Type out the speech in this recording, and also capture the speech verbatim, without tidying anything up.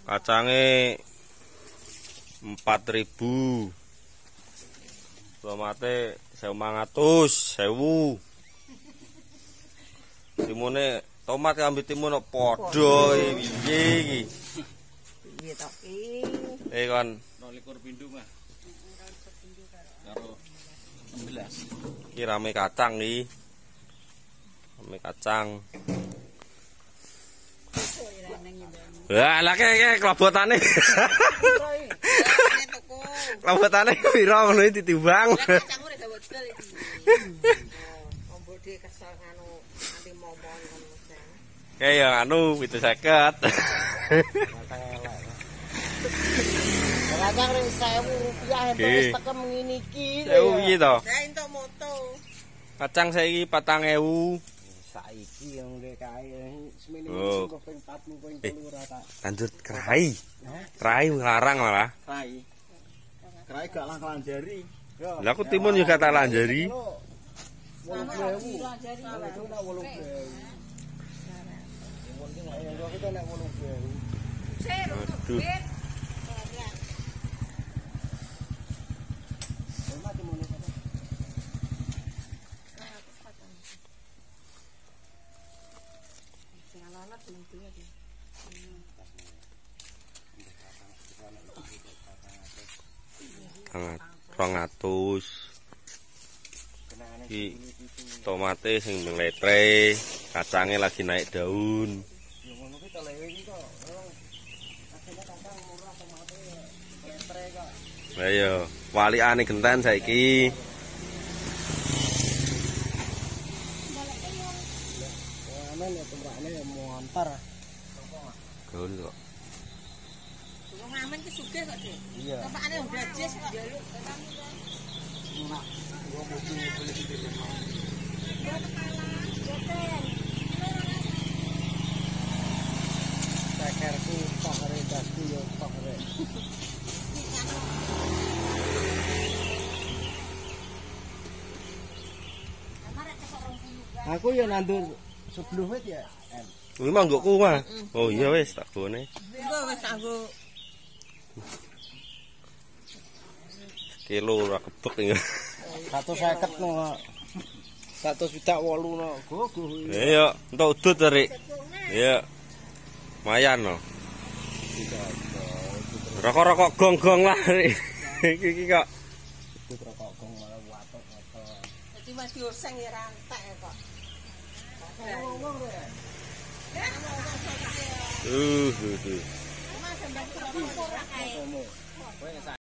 Kacange empat ribu. Tomate lima ratus ribu. Timune tomat ambil timun padha piye iki? Piye to iki? Eh kon dua puluh pindu mah. Karo enam belas. Iki rame kacang iki. Rame kacang. Wah, lah kek kelobotane. Kelobotane piro ngono iki ditimbang. Kacang ora gawe dol iki. Ombo dhewe kesel nganu anti momon ngono. Kayak yang anu itu seket. Kacang ring seribu rupiah entuk wis tekem ngene iki. Sewu iki to. Lah entuk moto. Kacang saiki patang ewu. Saiki yang ndek kae semene Oh. kok ping empat ping telu ora tak. Lanjut kerai. Kerai larang malah. Rai. Kerai gak lang kelanjari. Yo. Lah aku timun juga tak lanjari. Wong ewu. Itu nak wong ewu. Wong iki nek kita nek wong ewu. Aduh. rong atus. Iki tomate sing meletre, kacange lagi naik daun. Ayo, walikane genten saiki. Amen ya tumbakne montor. Gaul kok. Wong amen ki sugih kok, Dik. Iya. Tumpakane wong dajis kok. Nak gua mesti beli di rumah. Cekerku tok rek dadi yo tok rek. Aku yo nandur sepuluh wit ya. Kuwi mah nggoku mah. Oh iya wis tak gone. Engko wis kanggo Kilo ora kebek iki. seratus lima puluh no. seratus swidak wolu no. Gogo. Iya, entuk udut Rik. Iya. Lumayan no. Rokok-rokok gong-gong lah Rik. Iki iki kok. Rokok gong malah watuk watuk. Dadi mas dioseng ya rantek kok. Ngomong kowe. Uh, uh, uh. Mas sampeyan ora kae.